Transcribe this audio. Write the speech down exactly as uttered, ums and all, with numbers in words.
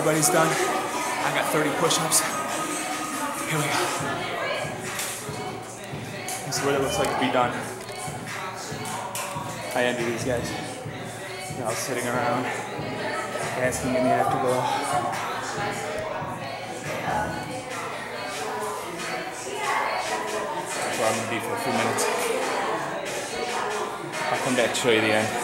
Everybody's done. I got thirty push-ups. Here we go. This is what it looks like to be done. I envy these guys. They're all sitting around, asking in the afterglow. That's where I'm gonna be for a few minutes. I'll come back to show you the end.